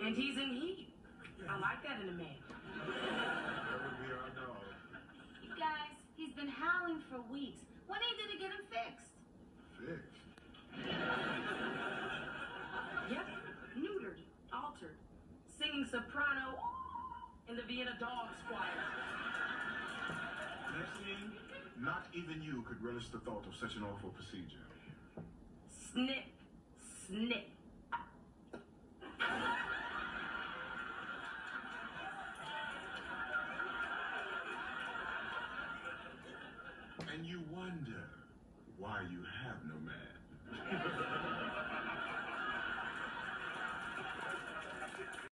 And he's in heat. I like that in a man. That would be our dog. You guys, he's been howling for weeks. When are you gonna get him fixed? Fixed? Yep, neutered, altered, singing soprano in the Vienna Dog Squire. Maxine, not even you could relish the thought of such an awful procedure. Snip, snip. And you wonder why you have no man.